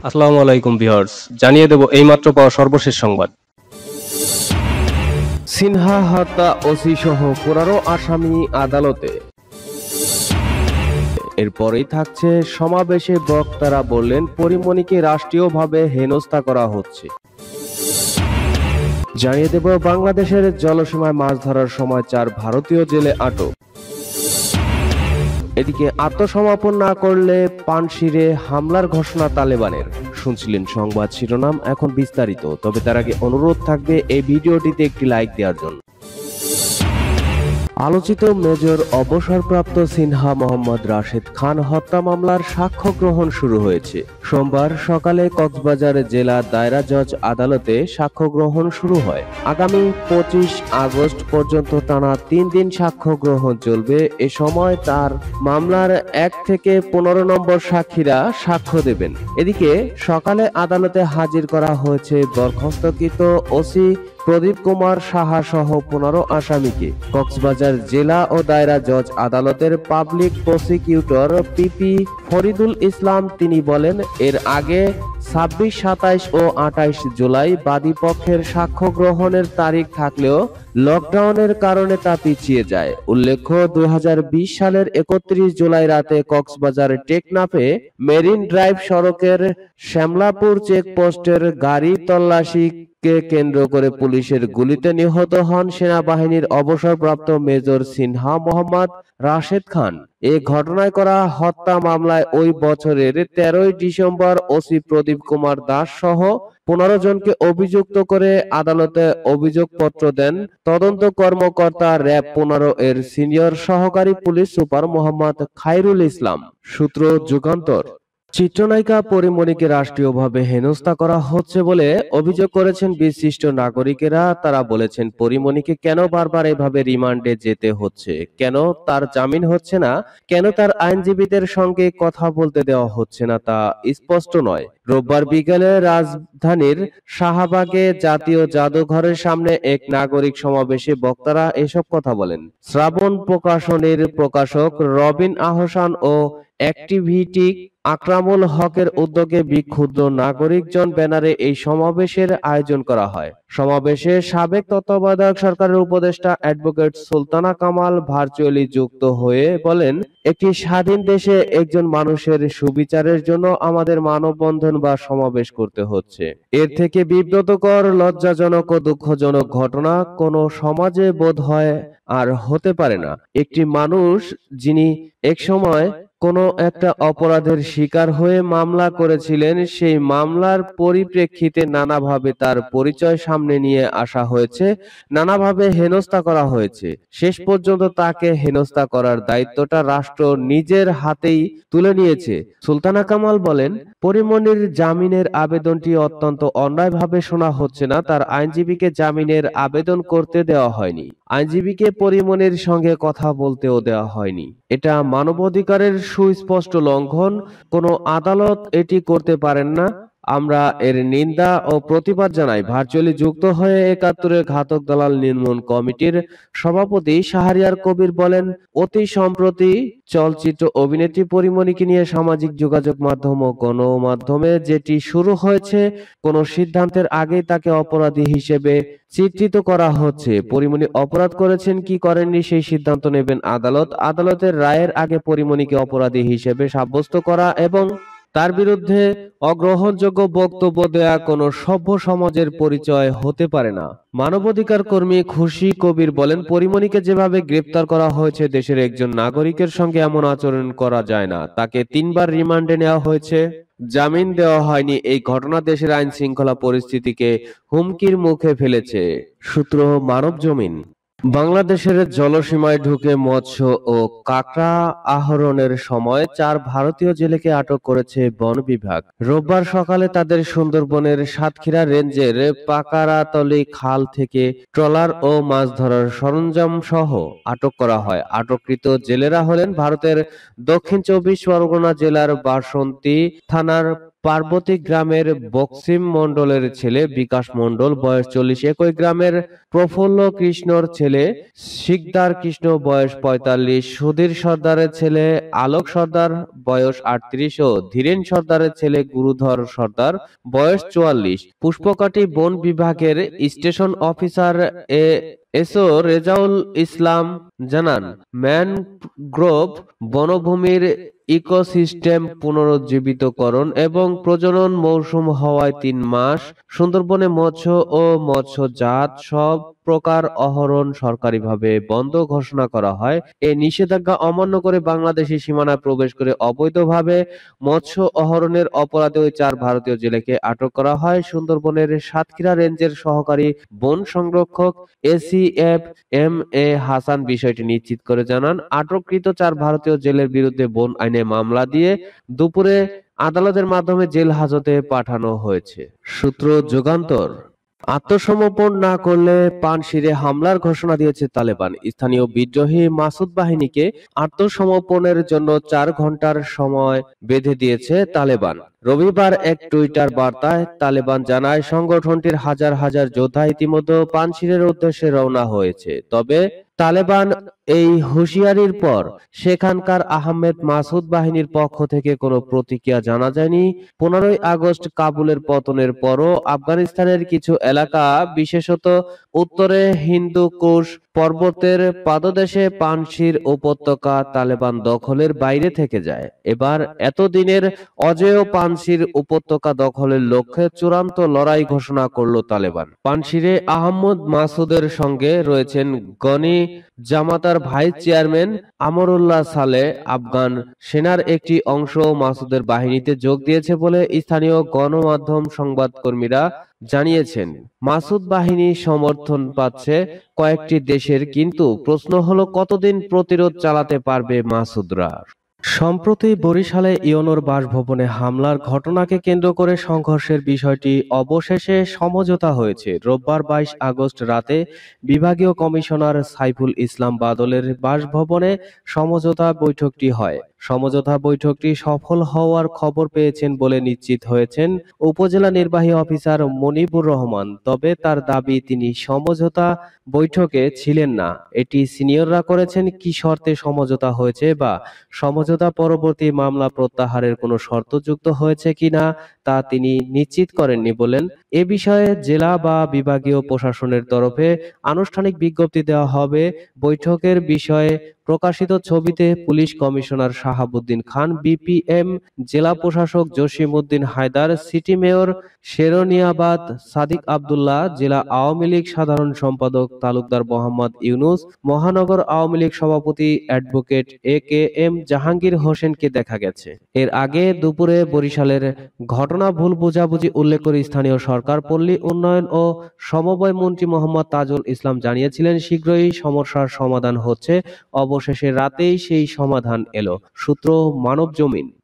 আসসালামু আলাইকুম ভিউয়ার্স, জানিয়ে দেব এইমাত্র পাওয়া সর্বশেষ সংবাদ। সিনহা হত্যা ওসি সহ 15 আসামি আদালতে। এরপরেই থাকছে সমাবেশে বক্তারা বললেন পরীমনিকে রাষ্ট্রীয়ভাবে হেনস্থা করা হচ্ছে। জানিয়ে দেব বাংলাদেশের জলসীমায় মাছ ধরার সময় 4 ভারতীয় জেলে আটক। এদিকে আত্মসমর্পণ না করলে পানশিরে হামলার ঘোষণা তালেবানের। শুনছিলেন সংবাদ শিরোনাম, এখন বিস্তারিত। তবে তার আগে অনুরোধ থাকবে এই ভিডিওটিতে একটি লাইক দেওয়ার জন্য। আলোচিত মেজর অবসরপ্রাপ্ত সিনহা মোহাম্মদ রাশেদ খান হত্যা মামলার সাক্ষ্য গ্রহণ শুরু হয়েছে। সোমবার সকালে কক্সবাজার জেলা দায়রা জজ আদালতে সাক্ষ্য গ্রহণ শুরু হয়। আগামী 25 আগস্ট পর্যন্ত টানা 3 দিন সাক্ষ্য গ্রহণ চলবে। এ সময় তার মামলার 1 থেকে 15 নম্বর সাক্ষীরা সাক্ষ্য দেবেন। এদিকে সকালে আদালতে হাজির করা হয়েছে বরখাস্তকৃত ওসি প্রদীপ কুমার সাহা সহ 15 আসামিকে। কক্সবাজার জেলা ও দায়রা জজ আদালতের public prosecutor PP Faridul Islam তিনি বলেন, এর আগে 26, 27 ও 28 জুলাই বাদী পক্ষের সাক্ষ্য গ্রহণের তারিখ থাকলেও লকডাউনের কারণে তা পিছিয়ে যায়। উল্লেখ্য, 2020 সালের 31 জুলাই রাতে কক্সবাজার টেকনাফে মেরিন ড্রাইভ সড়কের শ্যামলাপুর চেকপোস্টের গাড়ি তল্লাশি কে কেন্দ্র করে পুলিশের গুলিতে নিহত হন সেনাবাহিনীর অবসরপ্রাপ্ত মেজর সিনহা মোহাম্মদ রাশেদ খান। এ ঘটনায় করা হত্যা মামলায় ওই বছরের 13 ডিসেম্বর ওসি প্রদীপ কুমার দাস সহ 15 জনকে অভিযুক্ত করে আদালতে অভিযোগপত্র দেন তদন্ত কর্মকর্তা র্যাব 15 এর সিনিয়র সহকারী পুলিশ সুপার মোহাম্মদ খায়রুল ইসলাম। সূত্র যুগান্তর। চিত্রনায়িকা পরীমনিকে রাষ্ট্রীয়ভাবে হেনস্থা করা হচ্ছে বলে অভিযোগ করেছেন বিশিষ্ট নাগরিকেরা। তারা বলেছেন, পরীমনিকে কেন বারবার এভাবে রিমান্ডে যেতে হচ্ছে, কেন তার জামিন হচ্ছে না, কেন তার আইনজীবীদের সঙ্গে কথা বলতে দেওয়া হচ্ছে না তা স্পষ্ট নয়। রোববার বিকেলে রাজধানীর শাহবাগে জাতীয় জাদুঘরের সামনে এক নাগরিক সমাবেশে বক্তারা এসব কথা বলেন। শ্রাবণ প্রকাশনীর প্রকাশক রবিন আহসান ও অ্যাক্টিভিস্ট আকরামুল হকের উদ্যোগে বিক্ষুব্ধ নাগরিকজন ব্যানারে এই সমাবেশের আয়োজন করা হয়। সমাবেশে সাবেক তত্ত্বাবধায়ক সরকারের উপদেষ্টা অ্যাডভোকেট সুলতানা কামাল ভার্চুয়ালি যুক্ত হয়ে বলেন, একটি স্বাধীন দেশে একজন মানুষের সুবিচারের জন্য আমাদের মানববন্ধন বা সমাবেশ করতে হচ্ছে। এর থেকে বিব্রতকর, লজ্জাজনক ও দুঃখজনক ঘটনা কোনো সমাজে বোধ হয় আর হতে পারে না। একটি মানুষ যিনি একসময় কোনো একটা অপরাধের শিকার হয়ে মামলা করেছিলেন, সেই মামলার পরিপ্রেক্ষিতে নানাভাবে তার পরিচয় সামনে নিয়ে আসা হয়েছে, নানাভাবে হেনস্থা করা হয়েছে। শেষ পর্যন্ত তাকে হেনস্থা করার দায়িত্বটা রাষ্ট্র নিজের হাতেই তুলে নিয়েছে। সুলতানা কামাল বলেন, পরীমনির জামিনের আবেদনটি অত্যন্ত অন্যায়ভাবে শোনা হচ্ছে না। তার আইনজীবীকে জামিনের আবেদন করতে দেওয়া হয়নি, আইনজীবীকে পরীমনির সঙ্গে কথা বলতেও দেওয়া হয়নি। এটা মানবাধিকারের সুস্পষ্ট লঙ্ঘন। কোনো আদালত এটি করতে পারেন না। আমরা এর নিন্দা ও প্রতিবাদ জানাই। ভার্চুয়ালি যুক্ত হয়ে 71-এর ঘাতক দালাল নির্মূল কমিটির সভাপতি শাহরিয়ার কবির বলেন, অতি সম্প্রতি চলচ্চিত্র অভিনেত্রী পরীমনিকে নিয়ে সামাজিক যোগাযোগ মাধ্যম ও গণমাধ্যমে যেটি শুরু হয়েছে, কোন সিদ্ধান্তের আগেই তাকে অপরাধী হিসেবে চিত্রিত করা হচ্ছে। পরীমনি অপরাধ করেছেন কি করেননি সেই সিদ্ধান্ত নেবেন আদালত। আদালতের রায়ের আগে পরীমনিকে অপরাধী হিসেবে সাব্যস্ত করা এবং তার বিরুদ্ধে অগ্রহণযোগ্য বক্তব্য দেয়া কোনো সভ্য সমাজের পরিচয় হতে পারে না। মানবাধিকার কর্মী খুশি কবির বলেন, পরীমনিকে যেভাবে গ্রেপ্তার করা হয়েছে, দেশের একজন নাগরিকের সঙ্গে এমন আচরণ করা যায় না। তাকে 3 বার রিমান্ডে নেওয়া হয়েছে, জামিন দেওয়া হয়নি। এই ঘটনা দেশের আইন শৃঙ্খলা পরিস্থিতিকে হুমকির মুখে ফেলেছে। সূত্র মানবজমিন। বাংলাদেশের জলসীমায় ঢুকে মৎস্য ও কাঁকড়া আহরণের সময় 4 ভারতীয় জেলেকে আটক করেছে বন বিভাগ। রোববার সকালে তাদের সুন্দরবনের সাতক্ষীরা রেঞ্জের পাকারাতলী খাল থেকে ট্রলার ও মাছ ধরার সরঞ্জাম সহ আটক করা হয়। আটককৃত জেলেরা হলেন ভারতের দক্ষিণ 24 পরগনা জেলার বাসন্তী থানার পার্বতী গ্রামের বক্সিম মণ্ডলের ছেলে বিকাশ মণ্ডল বয়স 40, একই গ্রামের প্রফুল্ল কৃষ্ণর ছেলে শিকদার কৃষ্ণ বয়স 45, সুধীর সর্দারের ছেলে আলোক সর্দার বয়স 38 ও ধীরেন সর্দারের ছেলে গুরুধর সর্দার বয়স 44। পুষ্পকাঠি বন বিভাগের station officer SO Rezaul Islam জানান, ম্যানগ্রোভ বনভূমির ইকোসিস্টেম পুনরুজ্জীবিতকরণ এবং প্রজনন মৌসুম হওয়ায় 3 মাস সুন্দরবনে মৎস্য ও মৎস্যজাত সব প্রকার অহরণ সরকারিভাবে বন্ধ ঘোষণা করা হয়। এই নিষেধাজ্ঞা অমান্য করে বাংলাদেশি সীমানায় প্রবেশ করে অবৈধভাবে মৎস্য অহরণের অপরাধে ওই 4 ভারতীয় জেলেকে আটক করা হয়। সুন্দরবনের সাতক্ষীরা রেঞ্জের সহকারী বন সংরক্ষক এসিএফ এম এ হাসান বিষয়টি নিশ্চিত করে জানান, আটককৃত 4 ভারতীয় জেলের বিরুদ্ধে বন আইনে মামলা দিয়ে দুপুরে আদালতের মাধ্যমে জেল হাজতে পাঠানো হয়েছে। সূত্র যুগান্তর। আত্মসমর্পণ না করলে পানশিরে হামলার ঘোষণা দিয়েছে তালেবান। স্থানীয় বিদ্রোহী মাসুদ বাহিনীকে আত্মসমর্পণের জন্য 4 ঘন্টার সময় বেঁধে দিয়েছে তালেবান। রবিবার এক টুইটার বার্তায় তালেবান জানায়, সংগঠনটির হাজার হাজার যোদ্ধা ইতিমধ্যে পানশিরের উদ্দেশ্যে রওনা হয়েছে। তবে তালেবান এই হুঁশিয়ারির পর সেখানকার আহমেদ মাসুদ বাহিনীর পক্ষ থেকে কোনো প্রতিক্রিয়া জানা যায়নি। 15ই আগস্ট কাবুলের পতনের পরও আফগানিস্তানের কিছু এলাকা, বিশেষত উত্তরে হিন্দুকুশ পর্বতের পাদদেশে পানশির উপত্যকা তালেবান দখলের বাইরে থেকে যায়। এবার এতদিনের অজেয় পানশির উপত্যকা দখলের লক্ষ্যে চূড়ান্ত লড়াই ঘোষণা করল তালেবান। পানশিরে আহমদ মাসুদের সঙ্গে রয়েছেন গনি জামাতার ভাইস চেয়ারম্যান আমরুল্লাহ সালে। আফগান সেনার একটি অংশ মাসুদের বাহিনীতে যোগ দিয়েছে বলে স্থানীয় গণমাধ্যম সংবাদকর্মীরা জানিয়েছেন। মাসুদ বাহিনী সমর্থন পাচ্ছে কয়েকটি দেশের, কিন্তু প্রশ্ন হলো কতদিন প্রতিরোধ চালাতে পারবে মাসুদরা। সম্প্রতি বরিশালে ইওনোর বাসভবনে হামলার ঘটনাকে কেন্দ্র করে সংঘর্ষের বিষয়টি অবশেষে সমঝোতা হয়েছে। রোববার 22 আগস্ট রাতে বিভাগীয় কমিশনার সাইফুল ইসলাম বাদলের বাসভবনে সমঝোতা বৈঠকটি হয়। সমঝোতা বৈঠকটি সফল হওয়ার খবর পেয়েছেন বলে নিশ্চিত হয়েছেন উপজেলা নির্বাহী অফিসার মনিবুর রহমান। তবে তার দাবি, তিনি সমঝোতা বৈঠকে ছিলেন না। এটি সিনিয়ররা করেছেন। কি শর্তে সমঝোতা হয়েছে বা সমঝোতা পরবর্তী মামলা প্রত্যাহারের কোনো শর্ত যুক্ত হয়েছে কিনা তা তিনি নিশ্চিত করেননি বলেন। এ বিষয়ে জেলা বা বিভাগীয় প্রশাসনের তরফে আনুষ্ঠানিক বিজ্ঞপ্তি দেওয়া হবে। বৈঠকের বিষয়ে প্রকাশিত ছবিতে police commissioner Shahabuddin Khan, BPM জেলা প্রশাসক জসিম উদ্দিন হায়দার, সিটি মেয়র শেরনিয়াবাদ সাদিক আব্দুল্লাহ, জেলা আওয়ামী লীগ সাধারণ সম্পাদক তালুকদার মোহাম্মদ ইউনুস, মহানগর আওয়ামী লীগ সভাপতি অ্যাডভোকেট এ.কে.এম জাহাঙ্গীর হোসেনকে দেখা গেছে। এর আগে দুপুরে বরিশালের ঘটনা ভুল বোঝাবুঝি উল্লেখ করে স্থানীয় সরকার, পল্লী উন্নয়ন ও সমবায় মন্ত্রী মোহাম্মদ তাজুল ইসলাম জানিয়েছিলেন, শীঘ্রই সমস্যার সমাধান হচ্ছে। অবশেষে রাতেই সেই সমাধান এলো। সূত্র মানবজমিন।